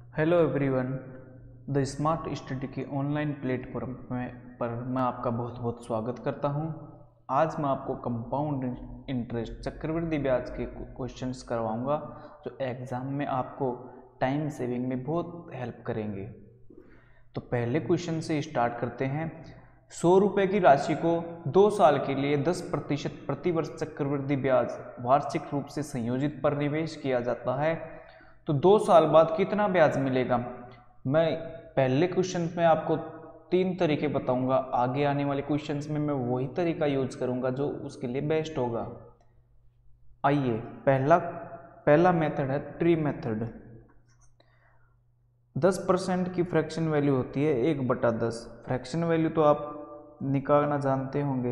Hello everyone, the smart study के online platform पर मैं आपका बहुत बहुत स्वागत करता हूं। आज मैं आपको कंपाउंड इंटरेस्ट चक्रवृद्धि ब्याज के क्वेश्चंस करवाऊंगा जो एग्ज़ाम में आपको टाइम सेविंग में बहुत हेल्प करेंगे। तो पहले क्वेश्चन से स्टार्ट करते हैं। 100 रुपये की राशि को 2 साल के लिए 10% प्रतिवर्ष चक्रवृद्धि ब्याज वार्षिक रूप से संयोजित पर निवेश किया जाता है, तो 2 साल बाद कितना ब्याज मिलेगा। मैं पहले क्वेश्चन में आपको 3 तरीके बताऊंगा, आगे आने वाले क्वेश्चंस में मैं वही तरीका यूज करूंगा जो उसके लिए बेस्ट होगा। आइए, पहला मेथड है ट्री मेथड। 10% की फ्रैक्शन वैल्यू होती है 1/10। फ्रैक्शन वैल्यू तो आप निकालना जानते होंगे।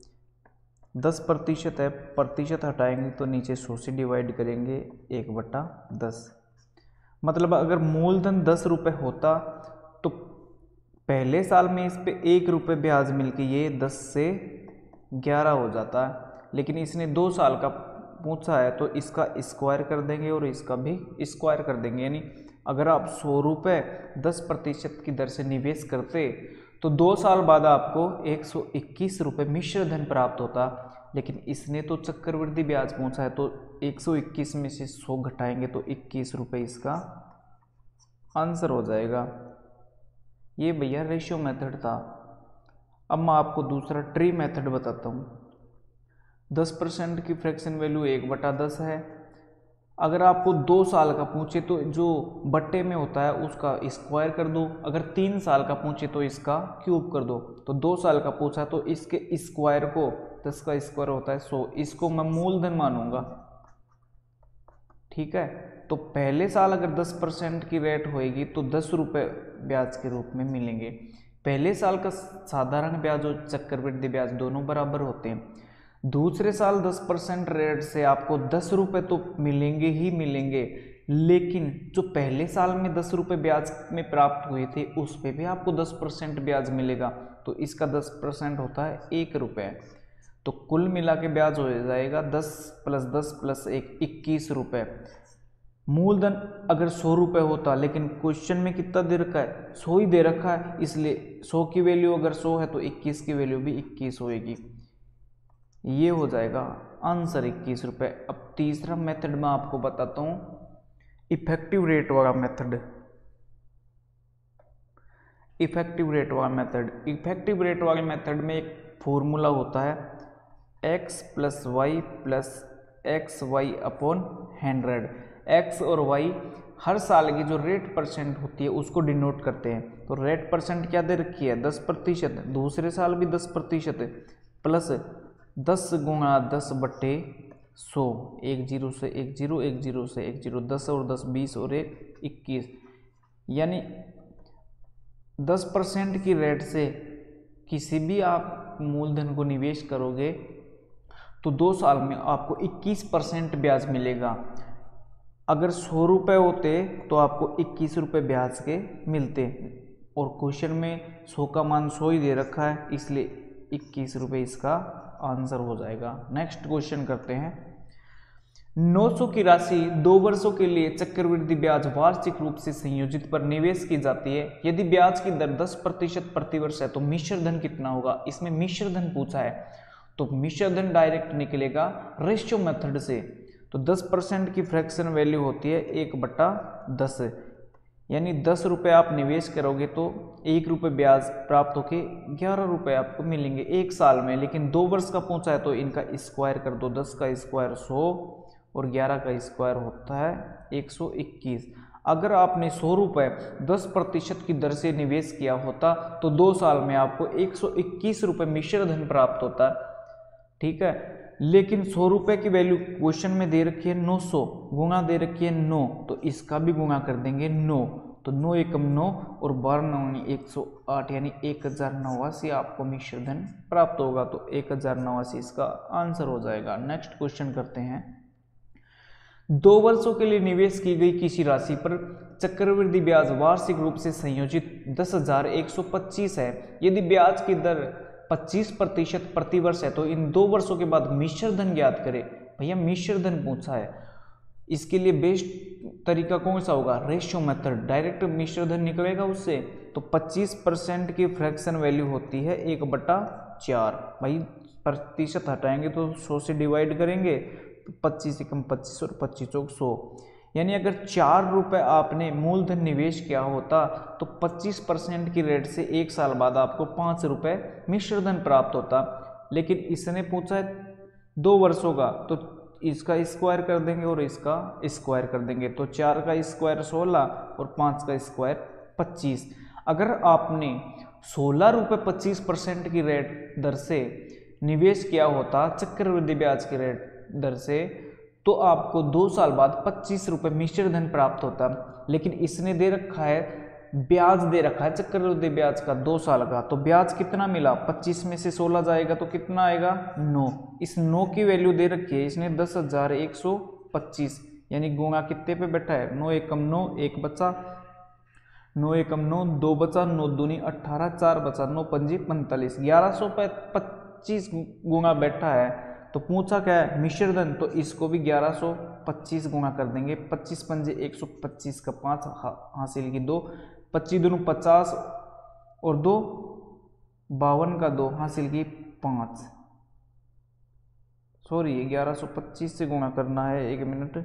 10% है, प्रतिशत हटाएंगे तो नीचे 100 से डिवाइड करेंगे 1/10। मतलब अगर मूलधन 10 रुपये होता तो पहले साल में इस पे 1 रुपये ब्याज मिलके ये 10 से 11 हो जाता है, लेकिन इसने 2 साल का पूछा है तो इसका स्क्वायर कर देंगे और इसका भी स्क्वायर कर देंगे। यानी अगर आप 100 रुपये 10% की दर से निवेश करते तो 2 साल बाद आपको 121 रुपये मिश्र धन प्राप्त होता, लेकिन इसने तो चक्रवृद्धि ब्याज पूछा है तो 121 में से 100 घटाएंगे तो 21 रुपये इसका आंसर हो जाएगा। ये भैया रेशियो मेथड था। अब मैं आपको दूसरा ट्री मेथड बताता हूँ। 10% की फ्रैक्शन वैल्यू 1/10 है। अगर आपको 2 साल का पूछे तो जो बट्टे में होता है उसका स्क्वायर कर दो, अगर 3 साल का पूछे तो इसका क्यूब कर दो। तो 2 साल का पूछा तो इसके स्क्वायर को 10 का स्क्वायर होता है 100, इसको मैं मूलधन मानूंगा। ठीक है, तो पहले साल अगर 10% की रेट होएगी तो 10 रुपये ब्याज के रूप में मिलेंगे। पहले साल का साधारण ब्याज और चक्रवृद्धि ब्याज दोनों बराबर होते हैं। दूसरे साल 10% रेट से आपको 10 रुपये तो मिलेंगे ही मिलेंगे, लेकिन जो पहले साल में 10 रुपये ब्याज में प्राप्त हुए थे उस पर भी आपको 10% ब्याज मिलेगा, तो इसका 10% होता है 1 रुपये। तो कुल मिला के ब्याज हो जाएगा 10 + 10 + 1 21 रुपये। मूलधन अगर 100 रुपये होता, लेकिन क्वेश्चन में कितना दे रखा है 100 ही दे रखा है, इसलिए 100 की वैल्यू अगर 100 है तो 21 की वैल्यू भी 21 होएगी। ये हो जाएगा आंसर 21 रुपये। अब तीसरा मेथड मैं आपको बताता हूँ, इफेक्टिव रेट वाला मेथड। इफेक्टिव रेट वाले मेथड में एक फॉर्मूला होता है x + y + xy/100। x और y हर साल की जो रेट परसेंट होती है उसको डिनोट करते हैं। तो रेट परसेंट क्या दे रखी है 10%, दूसरे साल भी 10% प्लस 10 × 10/100, 1 0 से 1 0, 1 0 से 1 0, 10 और 10 20 और 1 21। यानी 10% की रेट से किसी भी आप मूलधन को निवेश करोगे तो 2 साल में आपको 21% ब्याज मिलेगा। अगर 100 रुपये होते तो आपको 21 रुपये ब्याज के मिलते, और क्वेश्चन में 100 का मान 100 ही दे रखा है, इसलिए 21 रुपये इसका आंसर हो जाएगा। नेक्स्ट क्वेश्चन करते हैं। 900 की राशि 2 वर्षों के लिए चक्रवृद्धि ब्याज वार्षिक रूप से संयोजित पर निवेश की जाती है। यदि ब्याज की दर 10% प्रतिवर्ष है तो मिश्र धन कितना होगा। इसमें मिश्र धन पूछा है तो मिश्र धन डायरेक्ट निकलेगा रेशियो मेथड से। तो 10% की फ्रैक्शन वैल्यू होती है 1/10, यानी 10 रुपये आप निवेश करोगे तो 1 रुपये ब्याज प्राप्त होके 11 रुपये आपको मिलेंगे 1 साल में। लेकिन 2 वर्ष का पूछा है तो इनका स्क्वायर कर दो, 10 का स्क्वायर 100 और 11 का स्क्वायर होता है 121। अगर आपने 100 रुपये 10% की दर से निवेश किया होता तो 2 साल में आपको 121 रुपये मिश्र धन प्राप्त होता। ठीक है, लेकिन 100 रुपये की वैल्यू क्वेश्चन में दे रखी है 900, गुणा दे रखी है 9, तो इसका भी गुणा कर देंगे 9, तो 9 × 9 और 12 × 108, यानी 1089 आपको मिश्र धन प्राप्त होगा। तो 1089 इसका आंसर हो जाएगा। नेक्स्ट क्वेश्चन करते हैं। 2 वर्षों के लिए निवेश की गई किसी राशि पर चक्रवृद्धि ब्याज वार्षिक रूप से संयोजित 10,125 है। यदि ब्याज की दर 25% प्रतिवर्ष है तो इन 2 वर्षों के बाद मिश्र धन ज्ञात करें। भैया मिश्र धन पूछा है इसके लिए बेस्ट तरीका कौन सा होगा? Ratio method. डायरेक्ट मिश्र धन निकलेगा उससे, तो 25% की फ्रैक्शन वैल्यू होती है 1/4। भाई प्रतिशत हटाएंगे तो 100 से डिवाइड करेंगे, तो 25 से कम 25 और 25 चौक 100। यानी अगर 4 रुपये आपने मूलधन निवेश किया होता तो 25% की रेट से 1 साल बाद आपको 5 रुपये मिश्र धन प्राप्त होता। लेकिन इसने पूछा है 2 वर्षों का, तो इसका स्क्वायर कर देंगे और इसका स्क्वायर कर देंगे, तो 4 का स्क्वायर 16 और 5 का स्क्वायर 25। अगर आपने 16 रुपये 25% की रेट दर से निवेश किया होता चक्रवृद्धि ब्याज की रेट दर से, तो आपको 2 साल बाद 25 रुपये मिश्र धन प्राप्त होता। लेकिन इसने दे रखा है, ब्याज दे रखा है चक्रवृद्धि ब्याज का 2 साल का, तो ब्याज कितना मिला? 25 में से 16 जाएगा तो कितना आएगा? 9। इस 9 की वैल्यू दे रखी है इसने 10,125, यानी गुणा कितने पे बैठा है? 9 एकम 9, 1 बचा, 9 एकम 9, 2 बचा, 9 दूनी 18, 4 बचा, 9 पंजी 45, 1125 गुणा बैठा है। तो पूछा क्या है? मिश्र धन, तो इसको भी 1125 गुणा कर देंगे। 25 पंजे 125 का 5 हासिल की 2, 25 दूनी 50 और 2 52 का 2 हासिल की 5। सॉरी 1125 से गुणा करना है, 1 मिनट।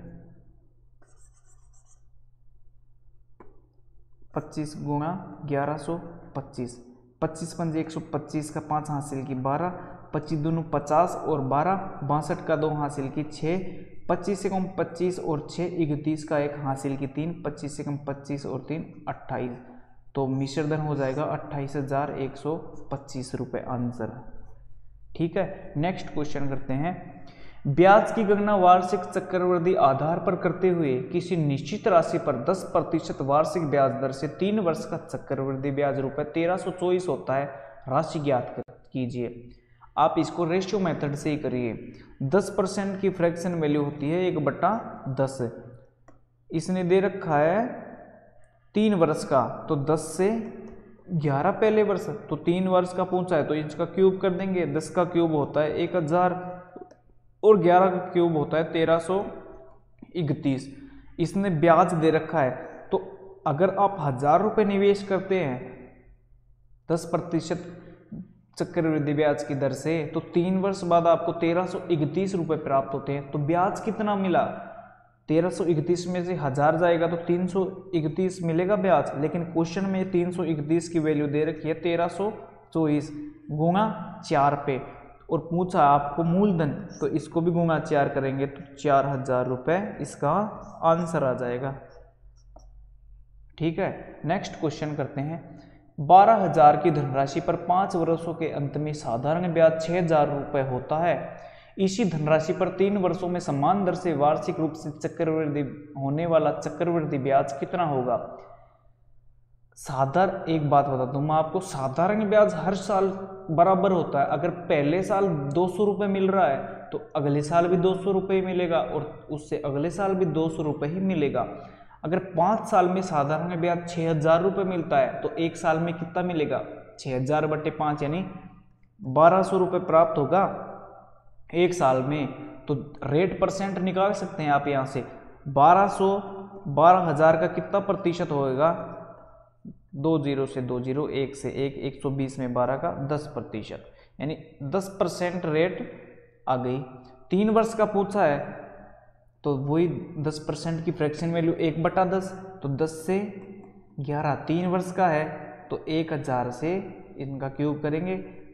25 गुणा 1125, 25 पंजे 125 का 5 हासिल की 12, 25 दूनी 50 और 12 62 का 2 हासिल की 6, 25 से कम 25 और 6 31 का 1 हासिल की 3, 25 से कम 25 और 3 28। तो मिश्र धन हो जाएगा 28,125 रुपये आंसर। ठीक है, नेक्स्ट क्वेश्चन करते हैं। ब्याज की गणना वार्षिक चक्रवृद्धि आधार पर करते हुए किसी निश्चित राशि पर 10% वार्षिक ब्याज दर से 3 वर्ष का चक्रवृद्धि ब्याज रुपये 1324 होता है, राशि ज्ञात कीजिए। आप इसको रेशियो मेथड से ही करिए। 10% की फ्रैक्शन वैल्यू होती है 1/10। इसने दे रखा है 3 वर्ष का, तो 10 से 11 पहले वर्ष, तो 3 वर्ष का पूछा है तो इसका क्यूब कर देंगे। 10 का क्यूब होता है 1000 और 11 का क्यूब होता है 1331। इसने ब्याज दे रखा है, तो अगर आप 1000 रुपये निवेश करते हैं 10% चक्रवृद्धि ब्याज की दर से, तो 3 वर्ष बाद आपको 1331 रुपये प्राप्त होते हैं। तो ब्याज कितना मिला? 1331 में से 1000 जाएगा तो 331 मिलेगा ब्याज। लेकिन क्वेश्चन में 331 की वैल्यू दे रखी है 1324 गुणा 4 पे, और पूछा आपको मूलधन, तो इसको भी गुणा 4 करेंगे तो 4000 रुपये इसका आंसर आ जाएगा। ठीक है, नेक्स्ट क्वेश्चन करते हैं। 12,000 की धनराशि पर 5 वर्षों के अंत में साधारण ब्याज 6,000 रुपये होता है। इसी धनराशि पर 3 वर्षों में समान दर से वार्षिक रूप से चक्रवृद्धि होने वाला चक्रवृद्धि ब्याज कितना होगा? साधारण, एक बात बता दूं मैं आपको, साधारण ब्याज हर साल बराबर होता है। अगर पहले साल 200 रुपये मिल रहा है तो अगले साल भी 200 रुपये ही मिलेगा और उससे अगले साल भी 200 रुपये ही मिलेगा। अगर 5 साल में साधारण ब्याज 6,000 रुपये मिलता है तो 1 साल में कितना मिलेगा? 6,000/5 यानी 1,200 रुपये प्राप्त होगा 1 साल में। तो रेट परसेंट निकाल सकते हैं आप यहाँ से। 12,000 का कितना प्रतिशत होगा? 2 0 से 2 0, 1 से 1, 120 में 12 का 10%, यानी 10% रेट आ गई। 3 वर्ष का पूछा है तो वही 10% की फ्रैक्शन वैल्यू 1/10, तो 10 से 11, 3 वर्ष का है तो 1000 से इनका क्यूब करेंगे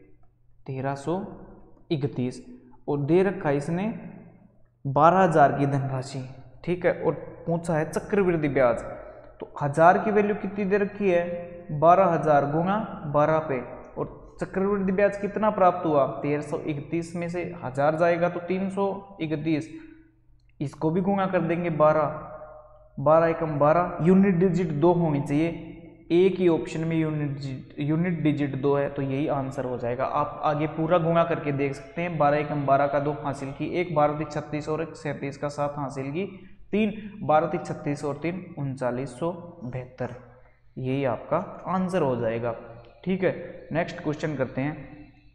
1331, और दे रखा है इसने 12,000 की धनराशि। ठीक है, और पूछा है चक्रवृद्धि ब्याज, तो 1000 की वैल्यू कितनी दे रखी है? 12,000 गुणा 12 पे, और चक्रवृद्धि ब्याज कितना प्राप्त हुआ? 1331 में से 1000 जाएगा तो 331, इसको भी गुणा कर देंगे 12, 12 एकम 12, यूनिट डिजिट 2 होनी चाहिए। एक ही ऑप्शन में यूनिट डिजिट 2 है तो यही आंसर हो जाएगा। आप आगे पूरा गुणा करके देख सकते हैं। 12 एकम 12 का 2 हासिल की 1, 12 × 36 और 1 37 का 7 हासिल की 3, 12 × 36 और 3 3972, यही आपका आंसर हो जाएगा। ठीक है, नेक्स्ट क्वेश्चन करते हैं।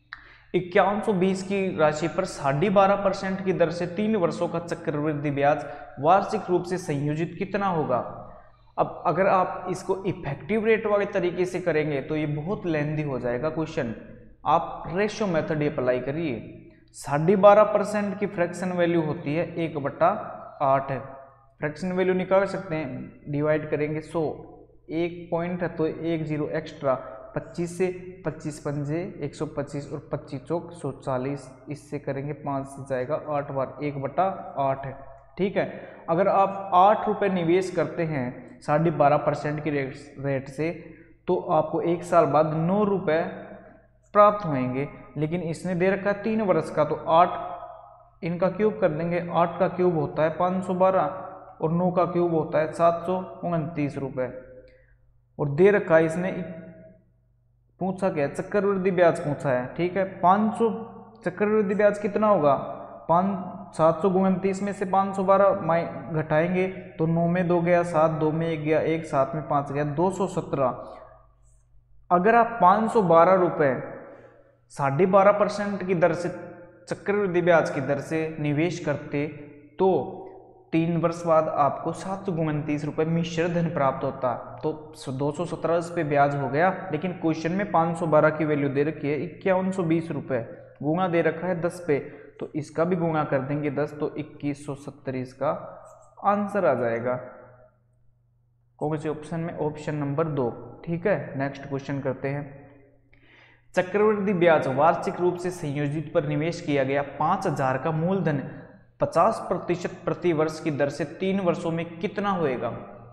5120 की राशि पर 12.5% की दर से 3 वर्षों का चक्रवृद्धि ब्याज वार्षिक रूप से संयोजित कितना होगा। अब अगर आप इसको इफेक्टिव रेट वाले तरीके से करेंगे तो ये बहुत लेंथी हो जाएगा क्वेश्चन। आप रेशियो मेथड अप्लाई करिए। 12.5% की फ्रैक्शन वैल्यू होती है 1/8 है। फ्रैक्शन वैल्यू निकाल सकते हैं, डिवाइड करेंगे 100, एक पॉइंट है तो 1 0 एक्स्ट्रा, 25 से 25 पंजे 125 और 25 चौक 140, इससे करेंगे 5 से जाएगा 8 बार 1/8 है। ठीक है, अगर आप 8 रुपये निवेश करते हैं 12.5% की रेट से तो आपको 1 साल बाद 9 रुपये प्राप्त होंगे। लेकिन इसने दे रखा है 3 वर्ष का, तो 8 इनका क्यूब कर देंगे। 8 का क्यूब होता है 512 और 9 का क्यूब होता है 729 रुपये। और दे रखा है इसने, पूछा क्या है, चक्रवृद्धि ब्याज पूछा है। ठीक है, 500 चक्रवृद्धि ब्याज कितना होगा, 729 में से 512 घटाएंगे तो 9 में 2 गया 7, 2 में 1 गया 1, 7 में 5 गया 217। अगर आप 512 रुपये 12.5% की दर से चक्रवृद्धि ब्याज की दर से निवेश करते तो 3 वर्ष बाद आपको 729 रुपये मिश्र धन प्राप्त होता। तो 217 इस पे ब्याज हो गया, लेकिन क्वेश्चन में 512 की वैल्यू दे रखी है 5120 रुपये, गुणा दे रखा है 10 पे, तो इसका भी गुणा कर देंगे 10 तो 2170 इसका आंसर आ जाएगा। कौन से ऑप्शन में, ऑप्शन नंबर 2। ठीक है, नेक्स्ट क्वेश्चन करते हैं। चक्रवृद्धि ब्याज वार्षिक रूप से संयोजित पर निवेश किया गया 5000 का मूलधन 50% प्रति वर्ष की दर से 3 वर्षों में कितना होएगा।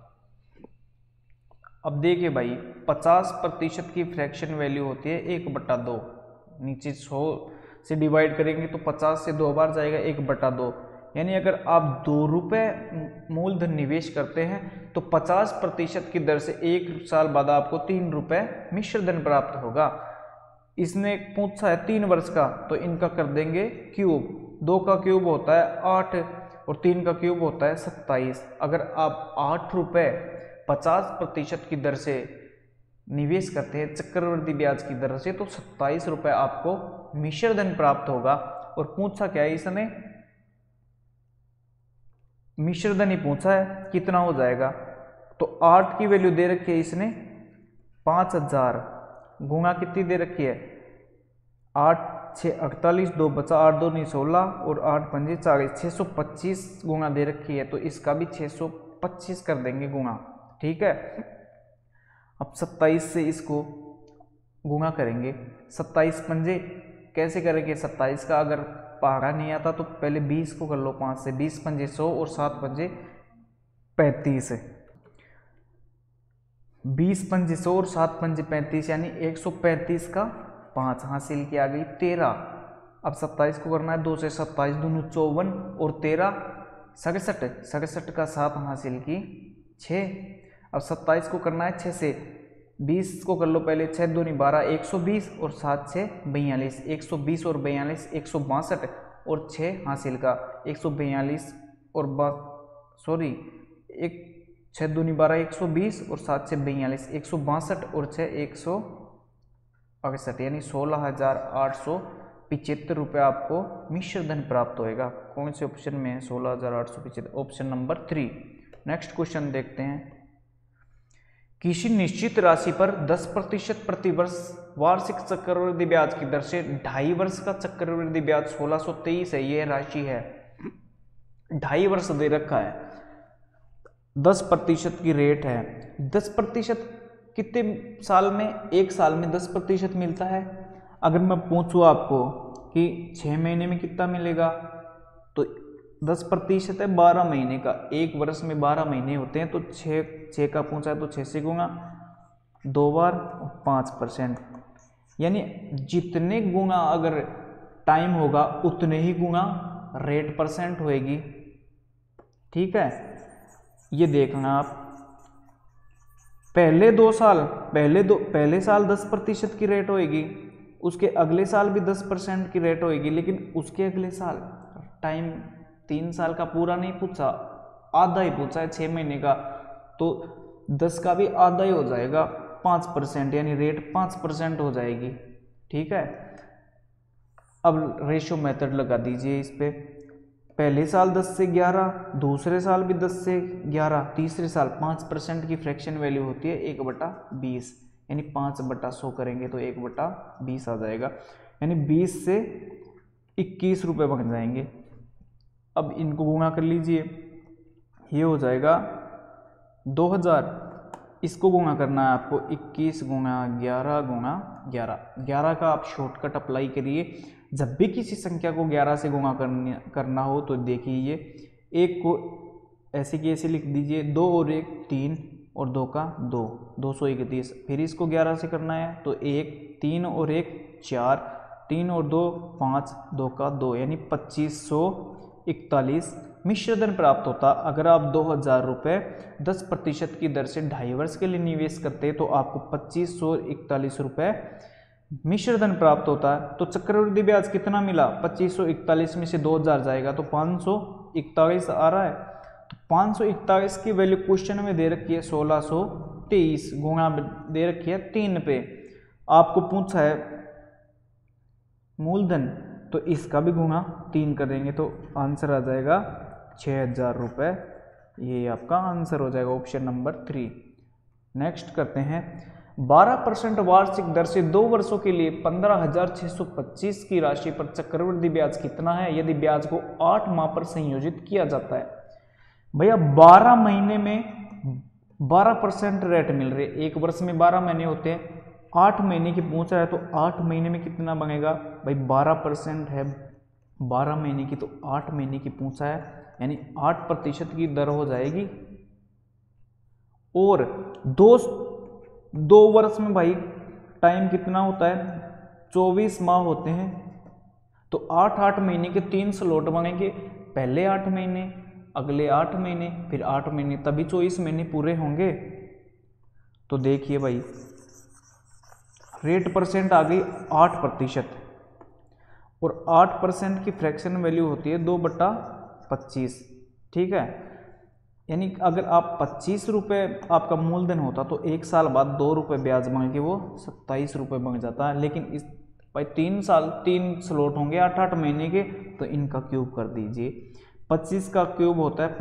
अब देखिए भाई, 50% की फ्रैक्शन वैल्यू होती है 1/2, नीचे 100 से डिवाइड करेंगे तो 50 से 2 बार जाएगा 1/2, यानी अगर आप 2 रुपये मूलधन निवेश करते हैं तो 50% की दर से 1 साल बाद आपको 3 रुपये मिश्र धन प्राप्त होगा। इसने पूछा है 3 वर्ष का, तो इनका कर देंगे क्यूब। 2 का क्यूब होता है 8 और 3 का क्यूब होता है 27। अगर आप 8 रुपये 50% की दर से निवेश करते हैं चक्रवृद्धि ब्याज की दर से तो 27 रुपये आपको मिश्र धन प्राप्त होगा। और पूछा क्या है इसने, मिश्र धन ही पूछा है, कितना हो जाएगा। तो 8 की वैल्यू दे रखी है इसने 5000, गुणा कितनी दे रखी है 8 6 48, 2 बचा 8 2 9 16 और 8 पंजे 40, 625 गुणा दे रखी है, तो इसका भी 625 कर देंगे गुणा। ठीक है, अब 27 से इसको गुणा करेंगे। 27 पंजे कैसे करेंगे, 27 का अगर पहाड़ा नहीं आता तो पहले 20 को कर लो 5 से, 20 पंजे 100 और 7 पंजे 35 है। 20 पंजे 100 और 7 पंजे 35, यानी 135 का 5 हासिल की आ गई 13। अब 27 को करना है 2 से, 27 दूनी 54 और 13 67, 67 का 7 हासिल की 6। अब 27 को करना है 6 से, 20 को कर लो पहले, 6 दूनी 12 120 और 7 6 42, 120 और 42 162 और 6 हासिल का 142 और 6 दूनी 12 120 और 7 6 42, 162 और 6 168, यानी 16,875 रुपये आपको मिश्र धन प्राप्त होएगा। कौन से ऑप्शन में है 16,875, ऑप्शन नंबर 3। नेक्स्ट क्वेश्चन देखते हैं। किसी निश्चित राशि पर 10% प्रति वर्ष वार्षिक चक्रवृद्धि ब्याज की दर से 2.5 वर्ष का चक्रवृद्धि ब्याज 1623 है, यह राशि है। 2.5 वर्ष दे रखा है, 10% की रेट है। 10% कितने साल में, 1 साल में 10% मिलता है। अगर मैं पूछूँ आपको कि 6 महीने में कितना मिलेगा, तो 10% है 12 महीने का, 1 वर्ष में 12 महीने होते हैं, तो 6 का पूछा है तो 6 से गुणा 2 बार 5%, यानी जितने गुणा अगर टाइम होगा उतने ही गुणा रेट परसेंट होएगी। ठीक है, ये देखना आप, पहले 2 साल पहले साल 10% की रेट होएगी, उसके अगले साल भी 10% की रेट होएगी, लेकिन उसके अगले साल टाइम 3 साल का पूरा नहीं पूछा, आधा ही पूछा है 6 महीने का, तो 10 का भी आधा ही हो जाएगा 5%, यानी रेट 5% हो जाएगी। ठीक है, अब रेशो मेथड लगा दीजिए इस पे, पहले साल 10 से 11, दूसरे साल भी 10 से 11, तीसरे साल 5% की फ्रैक्शन वैल्यू होती है 1/20, यानी 5/100 करेंगे तो 1/20 आ जाएगा, यानी 20 से 21 रुपये बन जाएंगे। अब इनको गुणा कर लीजिए, ये हो जाएगा 2000, इसको गुणा करना है आपको 21 गुणा 11 गुणा 11, 11 का आप शॉर्टकट अप्लाई करिए। जब भी किसी संख्या को 11 से गुणा करना हो तो देखिए, एक को ऐसे की ऐसे लिख दीजिए, 2 और 1 3 और 2 का 2, 231। फिर इसको 11 से करना है तो 1 3 और 1 4, 3 और 2 5, 2 का 2, यानी 2541 मिश्र धन प्राप्त होता। अगर आप 2000 रुपये 10% की दर से 2.5 वर्ष के लिए निवेश करते तो आपको 2541 रुपये मिश्र धन प्राप्त होता है। तो चक्रवृद्धि ब्याज कितना मिला, 2541 में से 2000 जाएगा तो 541 आ रहा है। तो 541 की वैल्यू क्वेश्चन में दे रखी है 1623, गुणा दे रखी है 3 पे, आपको पूछा है मूलधन, तो इसका भी गुणा 3 करेंगे तो आंसर आ जाएगा 6000 रुपये, ये आपका आंसर हो जाएगा ऑप्शन नंबर 3। नेक्स्ट करते हैं, 12% वार्षिक दर से 2 वर्षों के लिए 15,625 की राशि पर चक्रवृद्धि ब्याज कितना है यदि ब्याज को 8 माह पर संयोजित किया जाता है। भैया 12 महीने में 12% रेट मिल रहे, एक वर्ष में 12 महीने होते हैं, 8 महीने की पूछ रहा है तो 8 महीने में कितना बनेगा भाई, 12% है 12 महीने की, तो 8 महीने की पूछा है, यानी 8% की दर हो जाएगी। और 2 वर्ष में भाई टाइम कितना होता है, 24 माह होते हैं, तो 8 महीने के 3 स्लॉट बनेंगे, पहले 8 महीने, अगले 8 महीने, फिर 8 महीने, तभी 24 महीने पूरे होंगे। तो देखिए भाई रेट परसेंट आ गई 8%, और 8% की फ्रैक्शन वैल्यू होती है 2/25, ठीक है। यानी अगर आप 25 रुपये आपका मूलधन होता तो 1 साल बाद 2 रुपये ब्याज बन के वो 27 रुपये बन जाता है, लेकिन इस भाई 3 साल 3 स्लॉट होंगे 8 महीने के, तो इनका क्यूब कर दीजिए। 25 का क्यूब होता है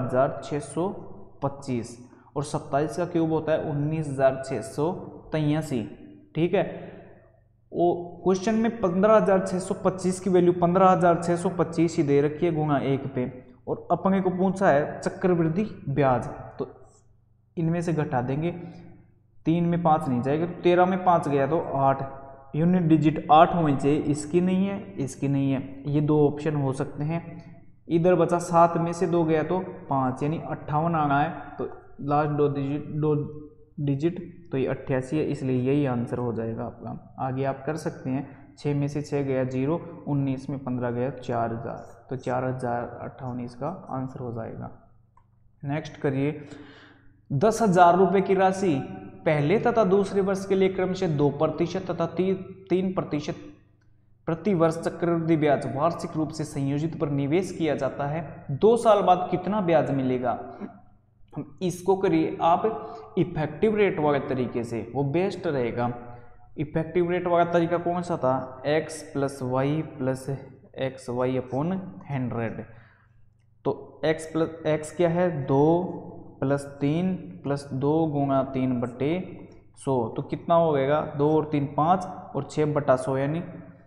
15,625 और 27 का क्यूब होता है 19,683, ठीक है। वो क्वेश्चन में 15,625 की वैल्यू 15,625 ही दे रखी है गुणा 1 पे, और अपने को पूछा है चक्रवृद्धि ब्याज, तो इनमें से घटा देंगे, 3 में 5 नहीं जाएगा तो 13 में 5 गया तो 8, यूनिट डिजिट 8 होनी चाहिए, इसकी नहीं है, इसकी नहीं है, ये 2 ऑप्शन हो सकते हैं। इधर बचा 7 में से 2 गया तो 5, यानी 58 आना है, तो लास्ट 2 डिजिट तो ये 88 है, इसलिए यही आंसर हो जाएगा आपका। आगे आप कर सकते हैं, 6 में से 6 गया 0, 19 में 15 गया 4000, तो 4058 इसका आंसर हो जाएगा। नेक्स्ट करिए, 10,000 रुपये की राशि पहले तथा दूसरे वर्ष के लिए क्रमशः 2% तथा 3% प्रति वर्ष चक्रवृद्धि ब्याज वार्षिक रूप से संयोजित पर निवेश किया जाता है, 2 साल बाद कितना ब्याज मिलेगा। हम इसको करिए आप इफेक्टिव रेट वाले तरीके से, वो बेस्ट रहेगा। इफेक्टिव रेट वाला तरीका कौन सा था, x + y + xy/100, तो x क्या है 2 + 3 + 2 गुणा 3/100, तो कितना हो गएगा 2 और 3 5 और 6/100 यानी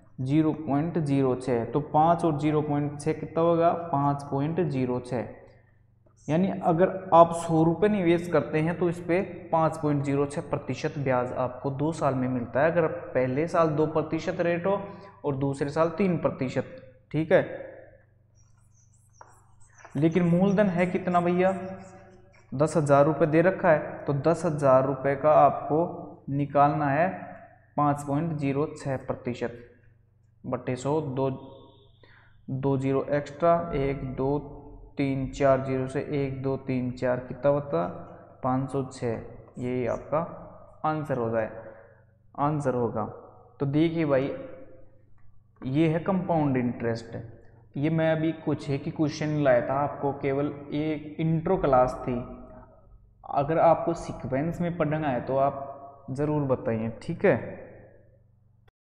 0.06, तो 5 और 0.6 कितना होगा 5.06, यानी अगर आप 100 रुपये निवेश करते हैं तो इस पर 5.06% ब्याज आपको 2 साल में मिलता है, अगर पहले साल 2% रेट हो और दूसरे साल 3%, ठीक है। लेकिन मूलधन है कितना भैया, 10,000 रुपये दे रखा है, तो 10,000 रुपये का आपको निकालना है 5.06% बटे 100, 2 0 एक्स्ट्रा, 1 2 3 4 0 से 1 2 3 4 कितना होता 506, यही आपका आंसर होगा। तो देखिए भाई ये है कंपाउंड इंटरेस्ट, ये मैं अभी कुछ है कि क्वेश्चन लाया था आपको, केवल एक इंट्रो क्लास थी, अगर आपको सीक्वेंस में पढ़ना है तो आप ज़रूर बताइए, ठीक है।